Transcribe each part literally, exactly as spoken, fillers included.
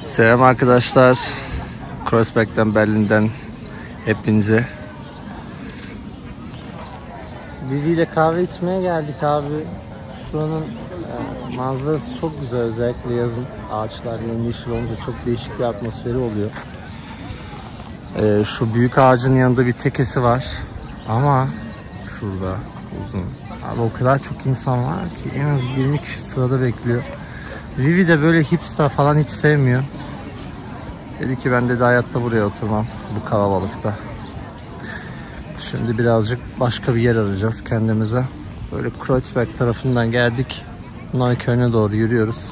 Selam arkadaşlar. Kreuzberg'den, Berlin'den hepinize. Vivi ile kahve içmeye geldik abi. Şuranın e, manzarası çok güzel, özellikle yazın. Ağaçlar yemyeşil olunca çok değişik bir atmosferi oluyor. E, şu büyük ağacın yanında bir tekesi var. Ama şurada uzun. Abi o kadar çok insan var ki en az yirmi kişi sırada bekliyor. Vivi de böyle hipster falan hiç sevmiyor. Dedi ki ben de hayatta buraya oturmam bu kalabalıkta. Şimdi birazcık başka bir yer arayacağız kendimize. Böyle Kreuzberg tarafından geldik. Neukölln'e doğru yürüyoruz.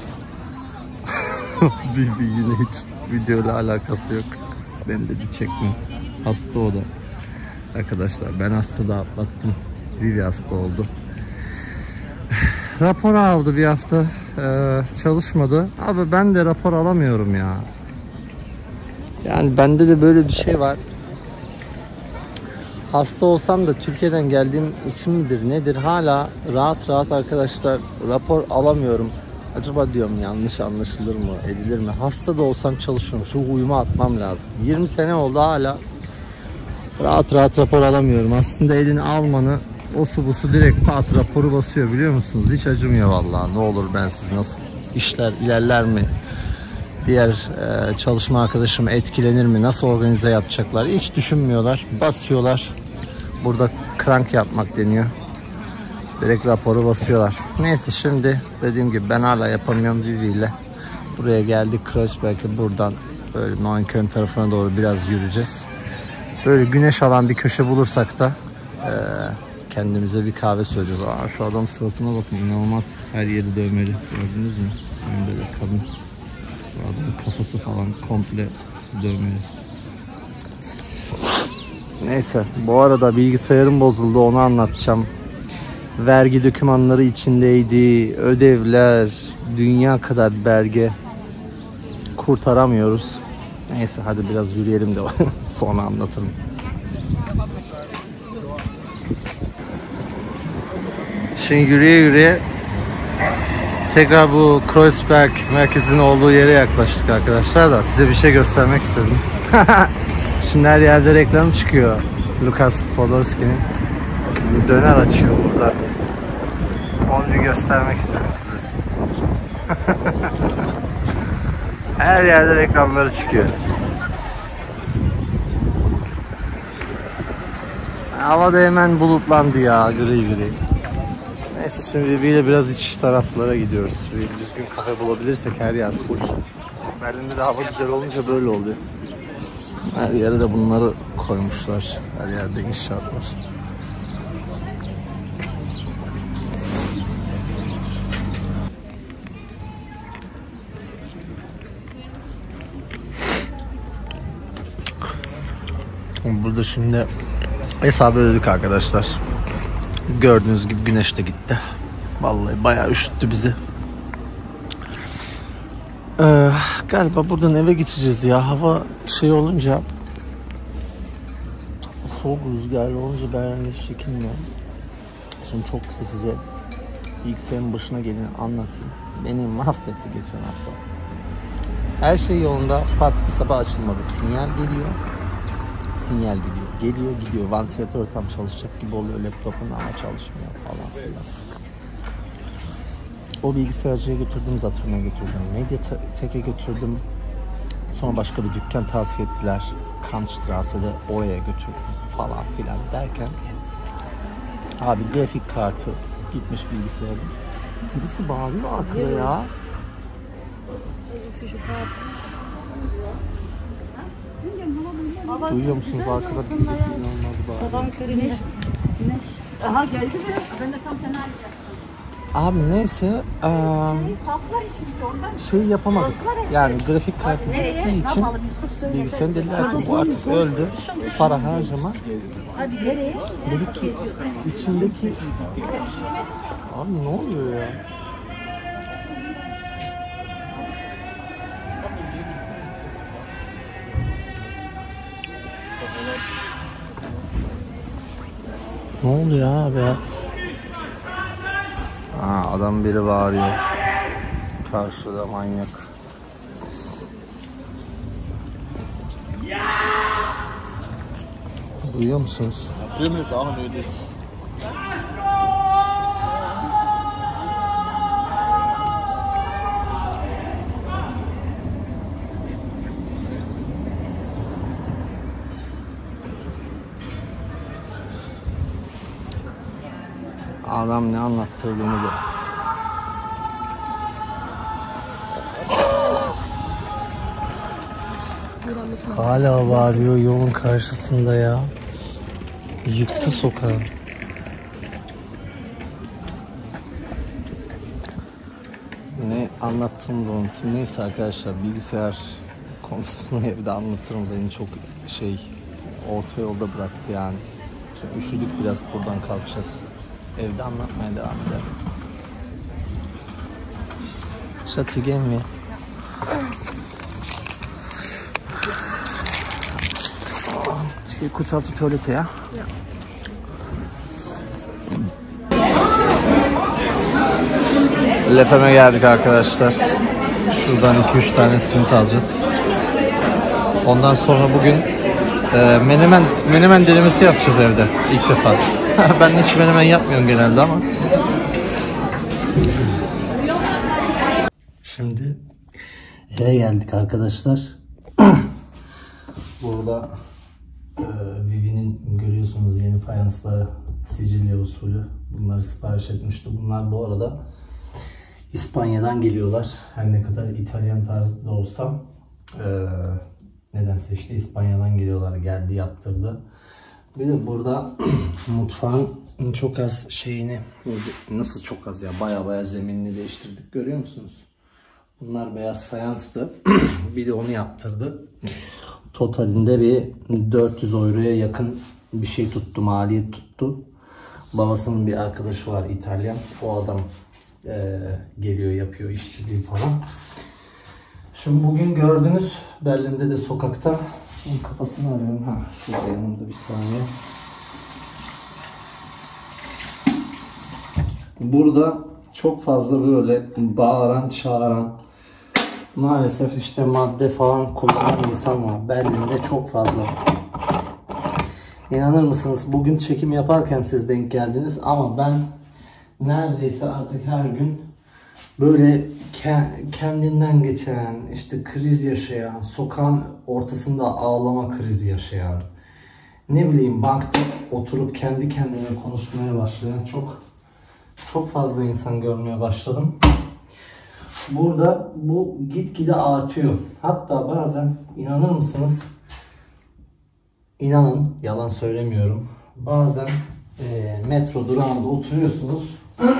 Vivi yine hiç videoyla alakası yok. Ben dedi çekme. Hasta o da. Arkadaşlar ben hasta da atlattım. Vivi hasta oldu. Rapor aldı bir hafta. Ee, çalışmadı. Abi ben de rapor alamıyorum ya. Yani bende de böyle bir şey var. Hasta olsam da Türkiye'den geldiğim için midir nedir, hala rahat rahat arkadaşlar rapor alamıyorum. Acaba diyorum yanlış anlaşılır mı, edilir mi? Hasta da olsam çalışıyorum. Şu huyumu atmam lazım. yirmi sene oldu hala rahat rahat rapor alamıyorum. Aslında elini almanı o su bu su direkt pat raporu basıyor, biliyor musunuz? Hiç acımıyor vallahi. Ne olur ben siz nasıl işler ilerler mi? Diğer e, çalışma arkadaşım etkilenir mi? Nasıl organize yapacaklar? Hiç düşünmüyorlar. Basıyorlar. Burada crank yapmak deniyor. Direkt raporu basıyorlar. Neyse, şimdi dediğim gibi ben hala yapamıyorum Vivi ile. Buraya geldik Kreuzberg'e, buradan böyle Neukölln tarafına doğru biraz yürüyeceğiz. Böyle güneş alan bir köşe bulursak da e, kendimize bir kahve söyleyeceğiz. Aa, şu adam suratına bakın, inanılmaz, her yeri dövmeli. Gördünüz mü? Yani böyle kadın. Adamın kafası falan komple dövmeli. Neyse, bu arada bilgisayarım bozuldu, onu anlatacağım. Vergi dokümanları içindeydi, ödevler, dünya kadar belge, kurtaramıyoruz. Neyse hadi biraz yürüyelim de sonra anlatırım. Şimdi yürüye yürüye tekrar bu Kreuzberg merkezinin olduğu yere yaklaştık arkadaşlar da size bir şey göstermek istedim. Şimdi her yerde reklam çıkıyor. Lukas Podolski'nin döner açıyor burada. Onu bir göstermek istedim size. Her yerde reklamları çıkıyor. Hava da hemen bulutlandı ya, gri gri. Neyse, şimdi Vivi'yle biraz iç taraflara gidiyoruz. Bir düzgün kafe bulabilirsek, her yer full. Berlin'de de hava güzel olunca böyle oluyor. Her yere de bunları koymuşlar. Her yerde inşaat var. Burada şimdi hesabı ödedik arkadaşlar. Gördüğünüz gibi güneş de gitti. Vallahi bayağı üşüttü bizi. Ee, galiba buradan eve geçeceğiz ya. Hava şey olunca, soğuk rüzgarlı olunca Berlin'de hiç çekilmiyor. Şimdi çok kısa size bilgisayarın başına gelin anlatayım. Beni mahvetti geçen hafta. Her şey yolunda, pat bir sabah açılmadı. Sinyal geliyor. Sinyal gidiyor. Geliyor gidiyor. Vantilatör tam çalışacak gibi oluyor laptopun ama çalışmıyor falan filan. O bilgisayarcıya götürdüm, Zatürn'e götürdüm, Mediatek'e götürdüm. Sonra başka bir dükkan tavsiye ettiler. Kantstrasse'de, oraya götürdüm falan filan derken abi grafik kartı gitmiş bilgisayarım. Birisi bağırıyor arkaya ya. Duyuyor musunuz arkada birisi inanılmaz bağırıyor. Sabah körü güneş. Güneş. Aha geldi mi? Ben de tam fena geldim. Abi neyse, şey yapamadık. Yani grafik kartı gittiği için bilgisayarın dediler ki bu artık öldü. Para harcama. Dedik ki içindeki... Abi ne oluyor ya? Ne oluyor abi ya? Aa, adam biri bağırıyor. Karşıda manyak. Duyuyor musunuz? Filmen ist auch nötig. Adam ne anlattırdığını da. Hala bağırıyor yolun karşısında ya. Yıktı sokağı. Ne anlattığımı da unuttum. Neyse arkadaşlar, bilgisayar konusunu evde anlatırım. Beni çok şey orta yolda bıraktı yani. Şimdi üşüdük biraz, buradan kalkacağız. Evde anlatmaya devam edelim. Schatzi, gehen wir. Ich gehe kurz auf die Toilette, ja? Ja. Lefem'e geldik arkadaşlar. Şuradan iki üç tane simit alacağız. Ondan sonra bugün e, menemen menemen denemesi yapacağız evde ilk defa. Ben hiç menemen yapmıyorum genelde ama. Şimdi eve geldik arkadaşlar. Burada e, Vivi'nin görüyorsunuz yeni fayansları, Sicilya usulü. Bunları sipariş etmişti. Bunlar bu arada İspanya'dan geliyorlar. Her ne kadar İtalyan tarzı da olsa e, nedense işte İspanya'dan geliyorlar. Geldi, yaptırdı. Bir de burada mutfağın çok az şeyini, nasıl çok az ya, baya baya zeminini değiştirdik, görüyor musunuz? Bunlar beyaz fayanstı. Bir de onu yaptırdı. Totalinde bir dört yüz euroya yakın bir şey tuttu, maliyet tuttu. Babasının bir arkadaşı var İtalyan. O adam e, geliyor, yapıyor işçiliği falan. Şimdi bugün gördünüz Berlin'de de sokakta. Şunun kafasını arıyorum. Ha, şurada yanımda, bir saniye. Burada çok fazla böyle bağıran, çağıran, maalesef işte madde falan kullanan insan var. Berlin'de çok fazla. İnanır mısınız? Bugün çekim yaparken siz denk geldiniz ama ben neredeyse artık her gün böyle kendinden geçen, işte kriz yaşayan, sokağın ortasında ağlama krizi yaşayan, ne bileyim bankta oturup kendi kendine konuşmaya başlayan çok çok fazla insan görmeye başladım. Burada bu gitgide artıyor. Hatta bazen, inanır mısınız? İnanın, yalan söylemiyorum. Bazen e, metro durağında oturuyorsunuz.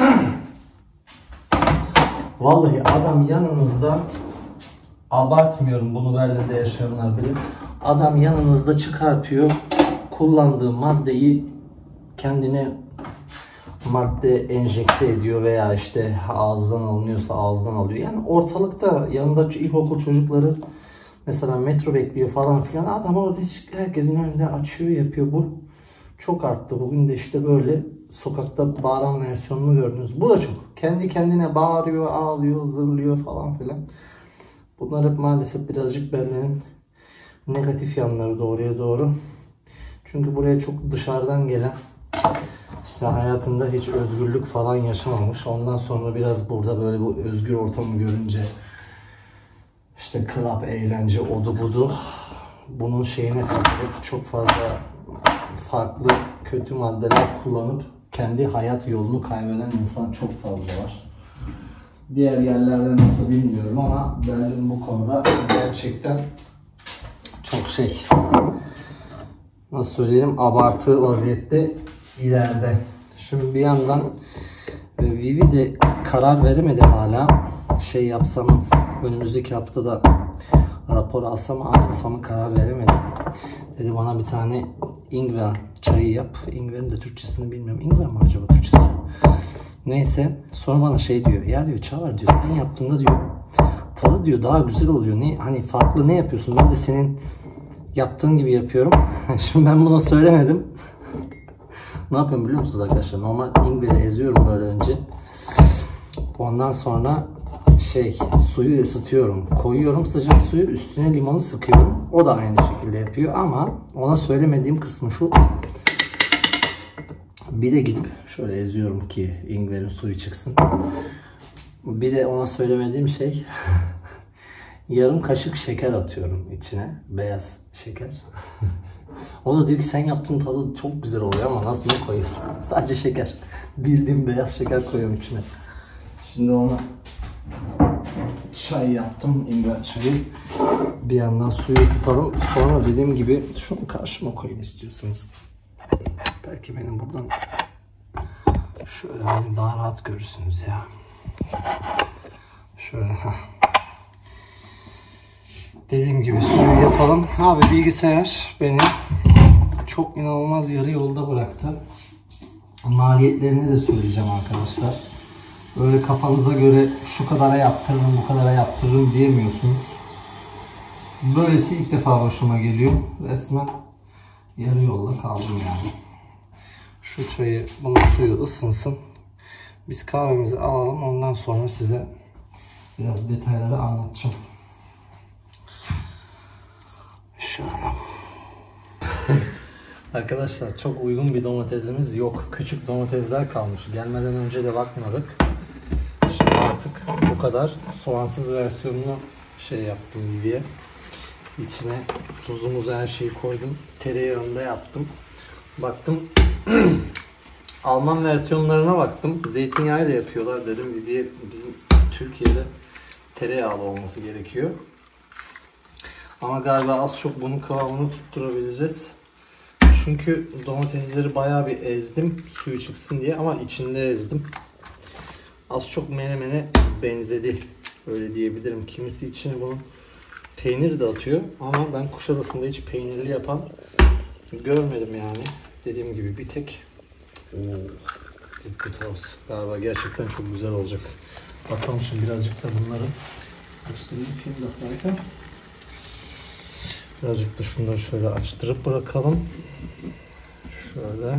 Vallahi adam yanınızda, abartmıyorum, bunu Berlin'de yaşayanlar bilir. Adam yanınızda çıkartıyor, kullandığı maddeyi kendine madde enjekte ediyor veya işte ağızdan alınıyorsa ağızdan alıyor. Yani ortalıkta, yanında ilkokul çocukları mesela metro bekliyor falan filan. Adam orada hiç herkesin önünde açıyor, yapıyor. Bu çok arttı. Bugün de işte böyle sokakta bağıran versiyonunu gördünüz. Bu da çok. Kendi kendine bağırıyor, ağlıyor, zırlıyor falan filan. Bunlar hep maalesef birazcık Berlin'in negatif yanları, doğruya doğru. Çünkü buraya çok dışarıdan gelen, işte hayatında hiç özgürlük falan yaşamamış. Ondan sonra biraz burada böyle bu özgür ortamı görünce, işte club, eğlence, odu budu, bunun şeyine kapılıp çok fazla farklı kötü maddeler kullanıp kendi hayat yolunu kaybeden insan çok fazla var. Diğer yerlerde nasıl bilmiyorum ama Berlin bu konuda gerçekten çok şey, nasıl söyleyelim, abartı vaziyette ileride. Şimdi bir yandan Vivi de karar veremedi hala. Şey yapsam, önümüzdeki haftada rapor alsam almasam karar veremedim. Dedi bana bir tane ingwer çayı yap. Ingwer'in de Türkçesini bilmiyorum. Ingwer mi acaba Türkçesi? Neyse. Sonra bana şey diyor. Ya diyor Çağlar diyor, sen yaptığında diyor tadı diyor daha güzel oluyor. Ne, hani farklı ne yapıyorsun? Ben de senin yaptığın gibi yapıyorum. Şimdi ben bunu söylemedim. Ne yapıyorum biliyor musunuz arkadaşlar? Normal ingwer'i eziyorum böyle önce. Ondan sonra şey suyu ısıtıyorum. Koyuyorum sıcak suyu, üstüne limonu sıkıyorum. O da aynı şekilde yapıyor ama ona söylemediğim kısmı şu. Bir de gidip şöyle eziyorum ki Ingwer'in suyu çıksın. Bir de ona söylemediğim şey yarım kaşık şeker atıyorum içine. Beyaz şeker. O da diyor ki sen yaptığın tadı çok güzel oluyor ama nasıl ne koyuyorsun? Sadece şeker. Bildiğim beyaz şeker koyuyorum içine. Şimdi ona çay yaptım. Ingwer çayı. Bir yandan suyu ısıtalım. Sonra dediğim gibi şunu karşıma koyayım istiyorsanız. Belki benim buradan şöyle beni daha rahat görürsünüz ya. Şöyle ha. Dediğim gibi suyu yapalım. Abi bilgisayar beni çok inanılmaz yarı yolda bıraktı. Maliyetlerini de söyleyeceğim arkadaşlar. Böyle kafanıza göre şu kadara yaptırırım, bu kadara yaptırırım diyemiyorsun. Böylesi ilk defa başıma geliyor. Resmen yarı yolda kaldım yani. Şu çayı, bunun suyu ısınsın. Biz kahvemizi alalım. Ondan sonra size biraz detayları anlatacağım. Şöyle. Arkadaşlar çok uygun bir domatesimiz yok. Küçük domatesler kalmış. Gelmeden önce de bakmadık. Şimdi artık bu kadar soğansız versiyonunu şey yaptım diye. İçine tuzumuzu her şeyi koydum. Tereyağını da yaptım. Baktım Alman versiyonlarına baktım. Zeytinyağı ile yapıyorlar dedim. Bir bizim Türkiye'de tereyağlı olması gerekiyor. Ama galiba az çok bunun kıvamını tutturabileceğiz. Çünkü domatesleri bayağı bir ezdim suyu çıksın diye ama içinde ezdim. Az çok menemene benzedi. Öyle diyebilirim. Kimisi içine bunun peynir de atıyor ama ben Kuşadası'nda hiç peynirli yapan görmedim yani. Dediğim gibi bir tek Zitkuthaus galiba gerçekten çok güzel olacak. Bakalım şimdi birazcık da bunları açtırayım film birazcık da şunları şöyle açtırıp bırakalım. Şöyle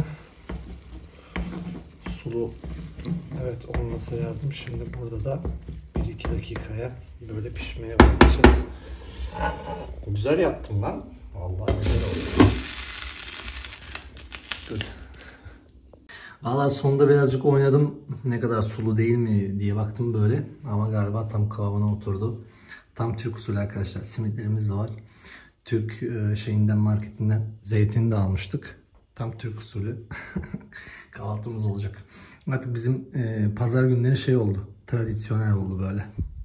sulu evet olması lazım. Şimdi burada da bir iki dakikaya böyle pişmeye bırakacağız. Güzel yaptım lan. Vallahi güzel oldu. Good. Vallahi sonunda birazcık oynadım. Ne kadar sulu değil mi diye baktım böyle. Ama galiba tam kıvamına oturdu. Tam Türk usulü arkadaşlar. Simitlerimiz de var. Türk şeyinden, marketinden zeytini de almıştık. Tam Türk usulü kahvaltımız olacak. Artık bizim e, pazar günleri şey oldu. Tradisyonel oldu böyle.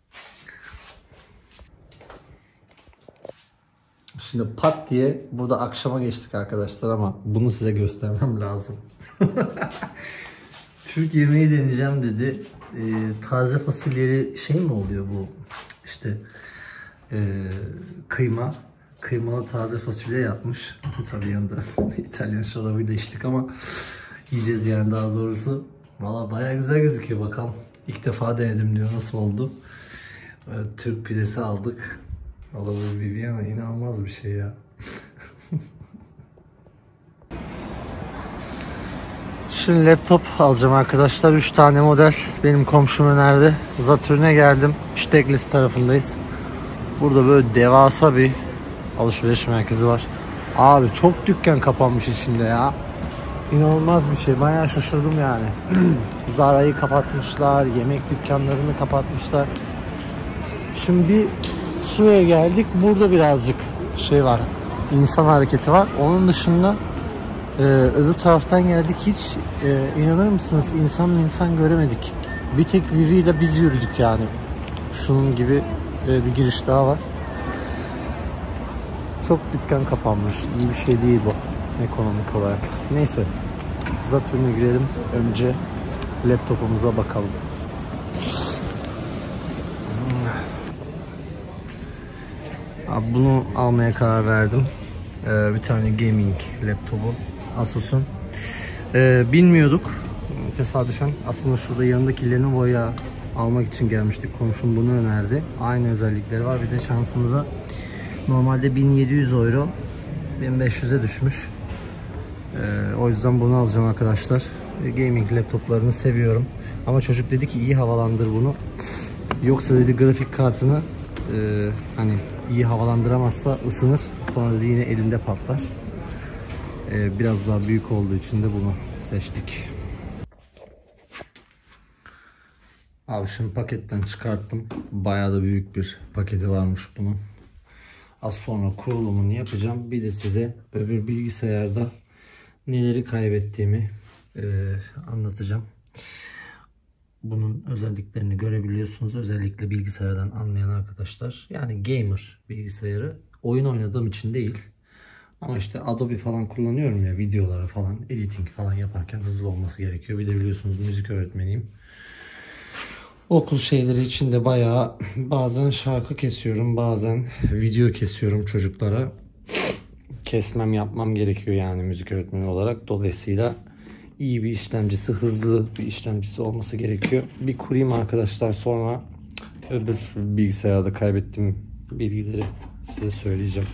Şimdi pat diye burada akşama geçtik arkadaşlar ama bunu size göstermem lazım. Türk yemeği deneyeceğim dedi. E, taze fasulyeli şey mi oluyor bu? İşte e, kıyma. Kıymalı taze fasulye yapmış. Tabii yanında İtalyan şarabıyla içtik ama yiyeceğiz yani daha doğrusu. Valla baya güzel gözüküyor bakalım. İlk defa denedim diyor nasıl oldu. Evet, Türk pidesi aldık. Valla bu Viviana inanılmaz bir şey ya. Şimdi laptop alacağım arkadaşlar. üç tane model. Benim komşum önerdi. Zatürn'e geldim. Steglis tarafındayız. Burada böyle devasa bir alışveriş merkezi var. Abi çok dükkan kapanmış içinde ya. İnanılmaz bir şey. Bayağı şaşırdım yani. Zara'yı kapatmışlar. Yemek dükkanlarını kapatmışlar. Şimdi bir şuraya geldik. Burada birazcık şey var. İnsan hareketi var. Onun dışında e, öbür taraftan geldik. Hiç e, inanır mısınız? İnsan mı insan göremedik. Bir tek Vivi ile biz yürüdük yani. Şunun gibi e, bir giriş daha var. Çok dükkan kapanmış. İyi bir şey değil bu ekonomik olarak. Neyse. Zatürn'e girelim. Önce laptopumuza bakalım. Abi bunu almaya karar verdim. Ee, bir tane gaming laptopu. Asus'un. Ee, bilmiyorduk. Tesadüfen. Aslında şurada yanındaki Lenovo'ya almak için gelmiştik. Komşum bunu önerdi. Aynı özellikleri var. Bir de şansımıza normalde bin yedi yüz euro bin beş yüze düşmüş. Ee, o yüzden bunu alacağım arkadaşlar. Gaming laptoplarını seviyorum. Ama çocuk dedi ki iyi havalandır bunu. Yoksa dedi grafik kartını e, hani iyi havalandıramazsa ısınır. Sonra dedi yine elinde patlar. E, biraz daha büyük olduğu için de bunu seçtik. Abi şimdi paketten çıkarttım. Bayağı da büyük bir paketi varmış bunun. Az sonra kurulumunu yapacağım. Bir de size öbür bilgisayarda neleri kaybettiğimi e, anlatacağım. Bunun özelliklerini görebiliyorsunuz. Özellikle bilgisayardan anlayan arkadaşlar. Yani gamer bilgisayarı. Oyun oynadığım için değil. Ama işte Adobe falan kullanıyorum ya, videolara falan, editing falan yaparken hızlı olması gerekiyor. Bir de biliyorsunuz müzik öğretmeniyim. Okul şeyleri için de bayağı bazen şarkı kesiyorum, bazen video kesiyorum çocuklara. Kesmem yapmam gerekiyor yani müzik öğretmeni olarak. Dolayısıyla iyi bir işlemcisi, hızlı bir işlemcisi olması gerekiyor. Bir kurayım arkadaşlar, sonra öbür bilgisayarda kaybettiğim bilgileri size söyleyeceğim.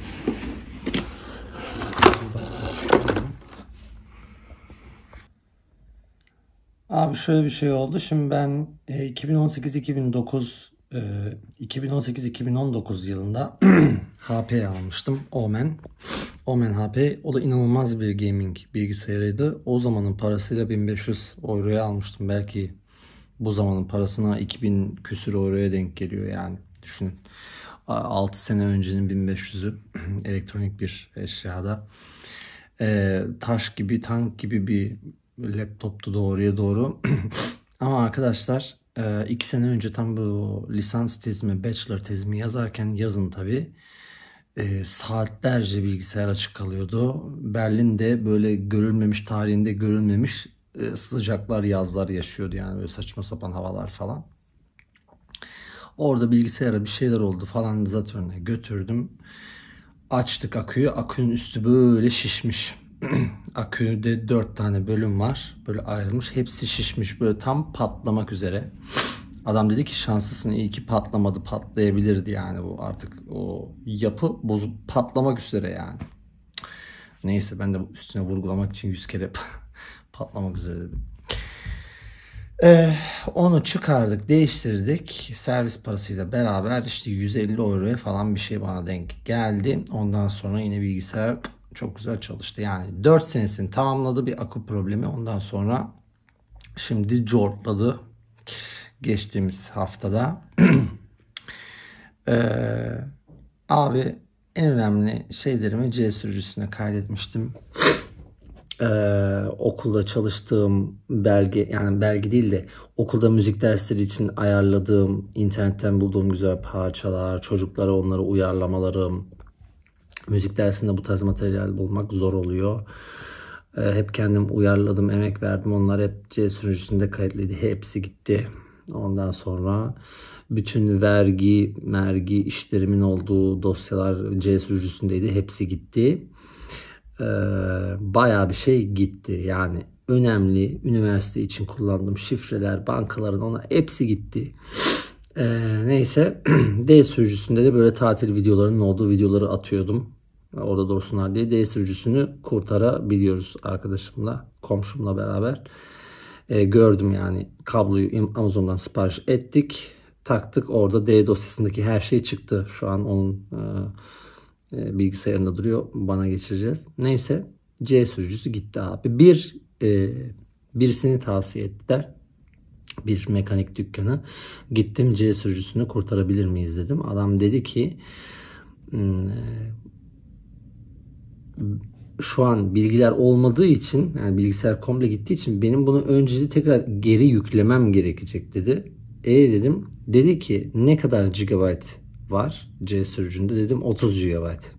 Abi şöyle bir şey oldu. Şimdi ben iki bin on sekiz iki bin dokuz iki bin on sekiz iki bin on dokuz yılında H P almıştım. Omen. Omen H P. O da inanılmaz bir gaming bilgisayarıydı. O zamanın parasıyla bin beş yüz euroya almıştım. Belki bu zamanın parasına iki bin küsür euroya denk geliyor yani. Düşünün. altı sene öncenin bin beş yüzü elektronik bir eşyada. Ee, taş gibi, tank gibi bir laptoptu doğruya doğru. Ama arkadaşlar iki sene önce tam bu lisans tezimi, bachelor tezimi yazarken, yazın tabi, e, saatlerce bilgisayar açık kalıyordu. Berlin'de böyle görülmemiş, tarihinde görülmemiş e, sıcaklar, yazlar yaşıyordu yani, böyle saçma sapan havalar falan. Orada bilgisayara bir şeyler oldu falan, Zatürn'e götürdüm. Açtık aküyü. Akünün üstü böyle şişmiş. Aküde dört tane bölüm var. Böyle ayrılmış. Hepsi şişmiş. Böyle tam patlamak üzere. Adam dedi ki şanslısın, iyi ki patlamadı. Patlayabilirdi yani bu. Artık o yapı bozup patlamak üzere yani. Neyse, ben de üstüne vurgulamak için yüz kere patlamak üzere dedim. Ee, onu çıkardık, değiştirdik. Servis parasıyla beraber işte yüz elli euroya falan bir şey bana denk geldi. Ondan sonra yine bilgisayar çok güzel çalıştı. Yani dört senesini tamamladı bir akü problemi. Ondan sonra şimdi cortladı geçtiğimiz haftada. ee, abi en önemli şeylerimi C sürücüsüne kaydetmiştim. Ee, okulda çalıştığım belge, yani belge değil de okulda müzik dersleri için ayarladığım, internetten bulduğum güzel parçalar, çocuklara onları uyarlamalarım. Müzik dersinde bu tarz materyal bulmak zor oluyor. Ee, hep kendim uyarladım, emek verdim. Onlar hep C sürücüsünde kayıtlıydı. Hepsi gitti. Ondan sonra bütün vergi, mergi işlerimin olduğu dosyalar C sürücüsündeydi. Hepsi gitti. Ee, bayağı bir şey gitti. Yani önemli üniversite için kullandığım şifreler, bankaların, ona hepsi gitti. Ee, neyse D sürücüsünde de böyle tatil videolarının olduğu videoları atıyordum. Orada dursunlar diye D sürücüsünü kurtarabiliyoruz arkadaşımla, komşumla beraber. Ee, gördüm yani, kabloyu Amazon'dan sipariş ettik. Taktık, orada D dosyasındaki her şey çıktı. Şu an onun e, bilgisayarında duruyor. Bana geçireceğiz. Neyse, C sürücüsü gitti abi. Bir e, birisini tavsiye ettiler. Bir mekanik dükkanı. Gittim, C sürücüsünü kurtarabilir miyiz dedim. Adam dedi ki şu an bilgiler olmadığı için, yani bilgisayar komple gittiği için benim bunu önceli tekrar geri yüklemem gerekecek dedi. E dedim. Dedi ki ne kadar gigabyte var C sürücünde? Dedim otuz gigabyte.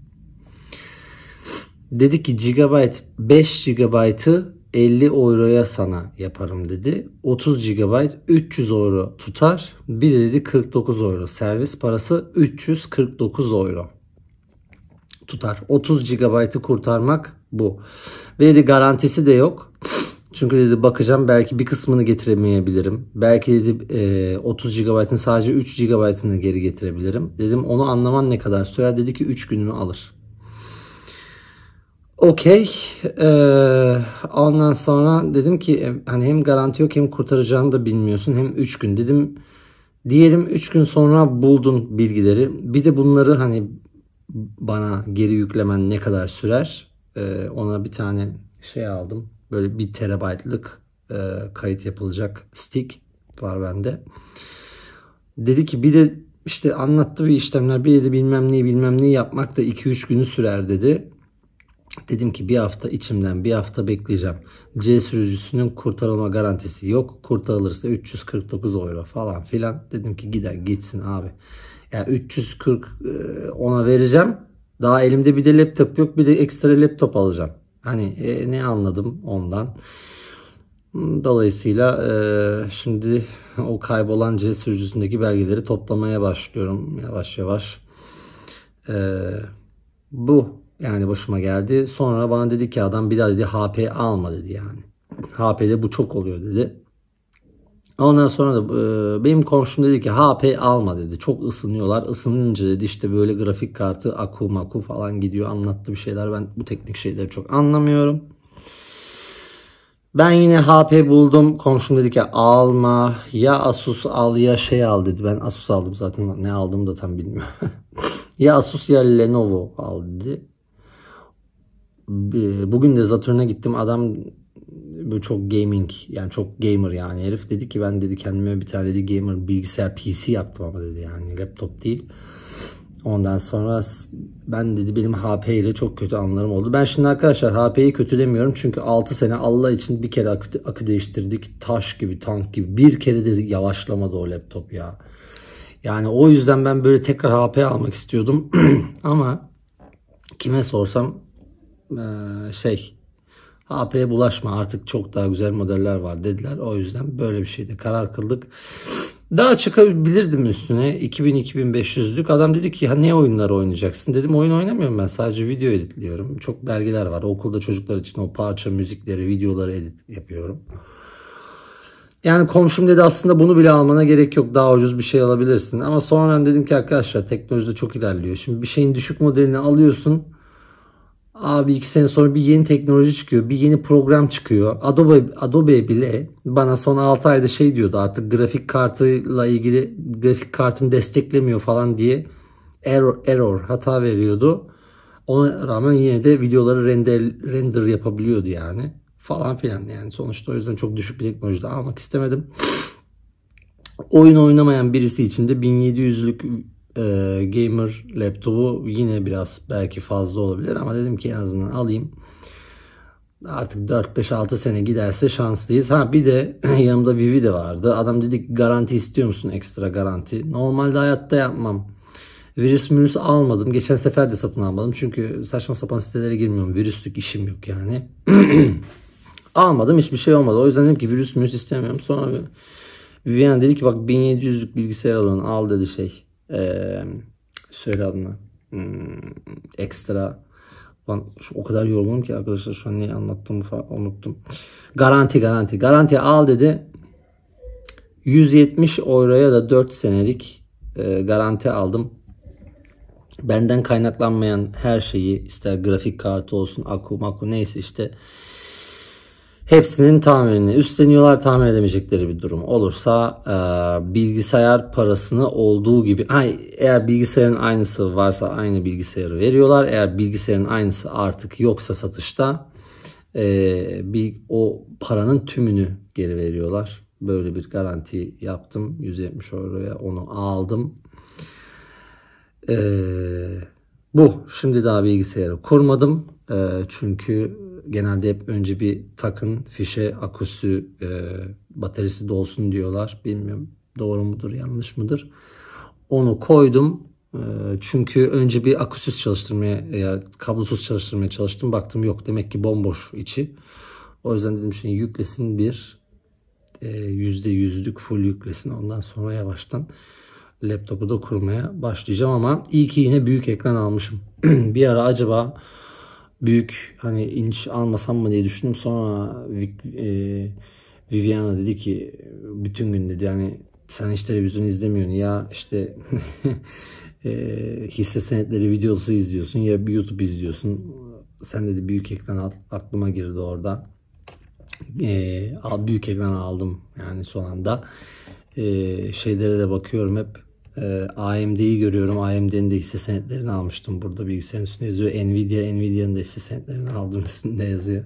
Dedi ki gigabyte, beş gigabyte'ı elli euroya sana yaparım dedi. otuz gigabyte üç yüz euro tutar. Bir de dedi kırk dokuz euro. Servis parası üç yüz kırk dokuz euro tutar. otuz gigabyte'ı kurtarmak bu. Ve dedi garantisi de yok. Çünkü dedi bakacağım, belki bir kısmını getiremeyebilirim. Belki dedi e, otuz gigabyte'ın sadece üç gigabyte'ını geri getirebilirim. Dedim onu anlaman ne kadar sürer? Dedi ki üç gününü alır. Okey. Ee, ondan sonra dedim ki hani hem garanti yok, hem kurtaracağını da bilmiyorsun, hem üç gün. Dedim Diyelim üç gün sonra buldun bilgileri. Bir de bunları hani bana geri yüklemen ne kadar sürer? Ee, ona bir tane şey aldım. Böyle bir terabaytlık e, kayıt yapılacak stick var bende. Dedi ki bir de işte anlattı bir işlemler, bir de bilmem neyi bilmem neyi yapmak da iki üç günü sürer dedi. Dedim ki bir hafta içimden bir hafta bekleyeceğim. C sürücüsünün kurtarılma garantisi yok. Kurtarılırsa üç yüz kırk dokuz euro falan filan. Dedim ki gider gitsin abi. Yani üç yüz kırk e, ona vereceğim. Daha elimde bir de laptop yok. Bir de ekstra laptop alacağım. Hani e, ne anladım ondan. Dolayısıyla e, şimdi o kaybolan C sürücüsündeki belgeleri toplamaya başlıyorum yavaş yavaş. E, bu yani başıma geldi. Sonra bana dedi ki adam bir daha dedi H P alma dedi yani. H P'de bu çok oluyor dedi. Ondan sonra da e, benim komşum dedi ki H P alma dedi. Çok ısınıyorlar. Isınınca dedi işte böyle grafik kartı aku maku falan gidiyor. Anlattı bir şeyler. Ben bu teknik şeyleri çok anlamıyorum. Ben yine H P buldum. Komşum dedi ki alma. Ya Asus al ya şey al dedi. Ben Asus aldım zaten. Ne aldığımı da tam bilmiyorum. Ya Asus ya Lenovo al dedi. Bugün de Satürn'e gittim. Adam böyle çok gaming yani çok gamer yani herif dedi ki ben dedi kendime bir tane dedi gamer bilgisayar P C yaptım ama dedi yani laptop değil. Ondan sonra ben dedi benim H P ile çok kötü anılarım oldu. Ben şimdi arkadaşlar H P'yi kötü demiyorum çünkü altı sene Allah için bir kere akü, akü değiştirdik. Taş gibi tank gibi bir kere de yavaşlamadı o laptop ya. Yani o yüzden ben böyle tekrar H P almak istiyordum ama kime sorsam şey H P'ye bulaşma artık çok daha güzel modeller var dediler. O yüzden böyle bir şeyde karar kıldık. Daha çıkabilirdim üstüne iki bin iki bin beş yüzlük. Adam dedi ki ha ne oyunlar oynayacaksın? Dedim oyun oynamıyorum ben sadece video editliyorum. Çok belgeler var. Okulda çocuklar için o parça müzikleri videoları edit yapıyorum. Yani komşum dedi aslında bunu bile almana gerek yok. Daha ucuz bir şey alabilirsin. Ama sonra dedim ki arkadaşlar teknolojide çok ilerliyor. Şimdi bir şeyin düşük modelini alıyorsun. Abi iki sene sonra bir yeni teknoloji çıkıyor. Bir yeni program çıkıyor. Adobe, Adobe bile bana son altı ayda şey diyordu artık grafik kartıyla ilgili grafik kartını desteklemiyor falan diye error, error hata veriyordu. Ona rağmen yine de videoları render, render yapabiliyordu yani. Falan filan yani. Sonuçta o yüzden çok düşük bir teknolojide almak istemedim. Oyun oynamayan birisi için de bin yedi yüzlük e, gamer laptopu yine biraz belki fazla olabilir ama dedim ki en azından alayım. Artık dört beş altı sene giderse şanslıyız. Ha bir de yanımda Vivi de vardı. Adam dedi ki garanti istiyor musun, ekstra garanti? Normalde hayatta yapmam. Virüs mürüs almadım. Geçen sefer de satın almadım. Çünkü saçma sapan sitelere girmiyorum. Virüslük işim yok yani. Almadım. Hiçbir şey olmadı. O yüzden dedim ki virüs mürüs istemiyorum. Sonra Vivian dedi ki bak bin yedi yüzlük bilgisayar alın. Al dedi şey. Ee, söyle adını. Hmm, ekstra. Ben şu o kadar yorgunum ki arkadaşlar şu an neyi anlattığımı falan unuttum. Garanti garanti. Garanti al dedi. yüz yetmiş euroya da dört senelik e, garanti aldım. Benden kaynaklanmayan her şeyi, ister grafik kartı olsun, akü maku neyse işte hepsinin tamirini üstleniyorlar. Tamir edemeyecekleri bir durum olursa e, bilgisayar parasını olduğu gibi, ay, eğer bilgisayarın aynısı varsa aynı bilgisayarı veriyorlar. Eğer bilgisayarın aynısı artık yoksa satışta e, bir o paranın tümünü geri veriyorlar. Böyle bir garanti yaptım. yüz yetmiş euroya onu aldım. Ee, bu. Şimdi daha bilgisayarı kurmadım. Ee, çünkü genelde hep önce bir takın fişe, aküsü, e, bataryası dolsun diyorlar. Bilmiyorum doğru mudur yanlış mıdır. Onu koydum. Ee, çünkü önce bir aküsüz çalıştırmaya ya kablosuz çalıştırmaya çalıştım. Baktım yok, demek ki bomboş içi. O yüzden dedim şimdi yüklesin bir yüzde yüzlük full yüklesin. Ondan sonra yavaştan laptopu da kurmaya başlayacağım ama iyi ki yine büyük ekran almışım. Bir ara acaba büyük hani inç almasam mı diye düşündüm. Sonra e, Viviana dedi ki bütün gün dedi yani sen hiç televizyon izlemiyorsun ya işte e, hisse senetleri videosu izliyorsun ya YouTube izliyorsun. Sen dedi büyük ekran al, aklıma girdi orada. E, büyük ekran aldım yani son anda. Ee, şeylere de bakıyorum hep. Ee, A M D'yi görüyorum. A M D'nin de hisse senetlerini almıştım. Burada bilgisayarın üstünde yazıyor. Nvidia, Nvidia'nın da hisse senetlerini aldım, üstünde yazıyor.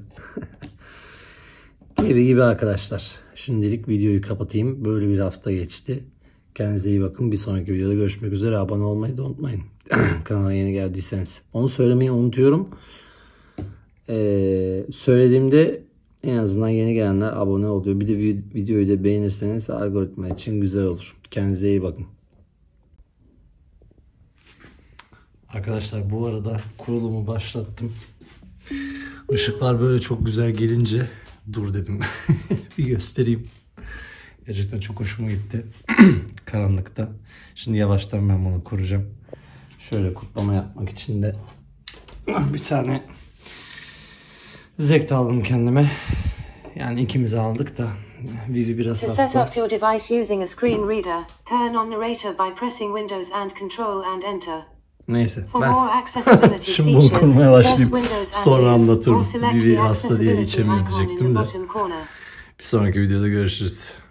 Gibi gibi arkadaşlar. Şimdilik videoyu kapatayım. Böyle bir hafta geçti. Kendinize iyi bakın. Bir sonraki videoda görüşmek üzere. Abone olmayı da unutmayın. Kanala yeni geldiyseniz. Onu söylemeyi unutuyorum. Ee, söylediğimde en azından yeni gelenler abone oluyor. Bir de videoyu da beğenirseniz algoritma için güzel olur. Kendinize iyi bakın. Arkadaşlar bu arada kurulumu başlattım. Işıklar böyle çok güzel gelince dur dedim. Bir göstereyim. Gerçekten çok hoşuma gitti. Karanlıkta. Şimdi yavaştan ben bunu kuracağım. Şöyle kutlama yapmak için de bir tane zekt aldım kendime. Yani ikimiz aldık da Vivi biraz To hasta. set up your device using a screen reader, turn on narrator by pressing Windows and Control and Enter. Neyse For ben more accessibility şimdi bunu features, kurmaya press başlayayım. Windows and Sonra U, anlatırım. or select Vivi the hasta diye accessibility içemiyor icon in the diyecektim de. bottom corner. Bir sonraki videoda görüşürüz.